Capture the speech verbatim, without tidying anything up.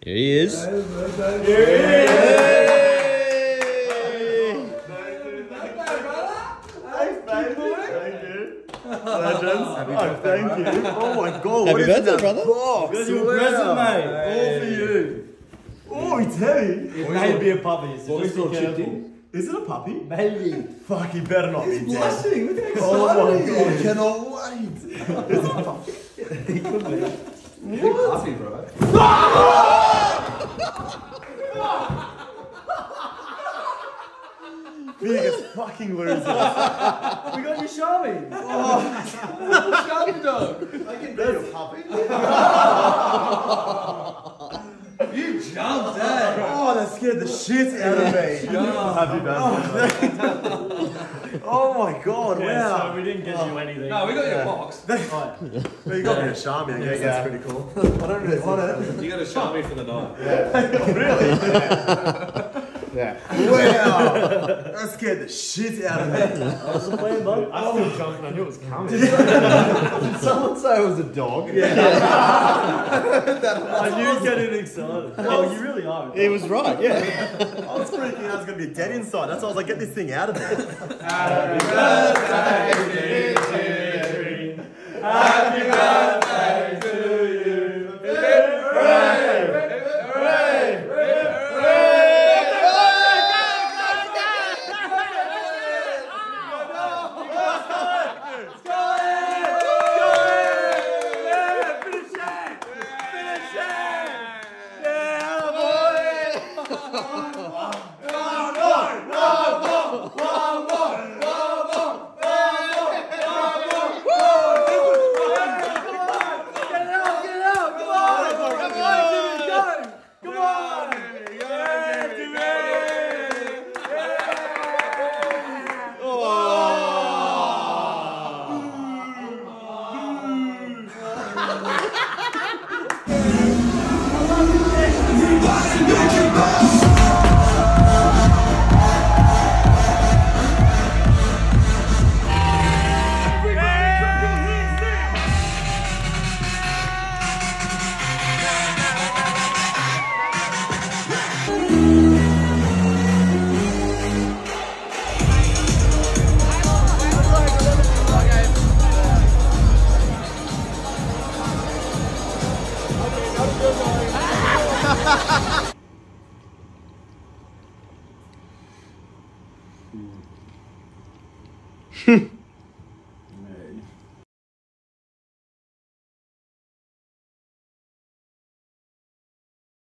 Here he is. Here he is! Legends. Oh, thank you. Oh my god. Happy birthday, brother. Box? That's your present, mate. All for you. Oh, it's heavy. It may be a puppy, so just be all chipped careful. in. Is it a puppy? Maybe. Fuck, he better not be dead. Blushing. Look how excited Oh my he god, I is. cannot wait. Is it a puppy? He could be. What? Puppy, bro. Biggest fucking loser. We got your Shammi. Oh, Shammi dog. I can be a puppy. You jumped, eh? Oh, that scared the shit out of me. Happy birthday. Oh my god, Yeah, wow. so we didn't get you anything. No, we got your box. Right. Well, you got me a Shammi, I guess. Yeah. That's pretty cool. I don't really want it. You got a Shammi for the night. Really? Yeah. Wow. That scared the shit out of me. What's the plan, bud? I still jumped and I knew it was coming. Did someone say it was a dog? Yeah. I knew you'd get excited. Oh, you really are. He was right, yeah. I was freaking out I was going to be dead inside. That's why I was like, get this thing out of there. Happy birthday to you. Happy birthday to you. Hooray! Hooray! Ha ha ha!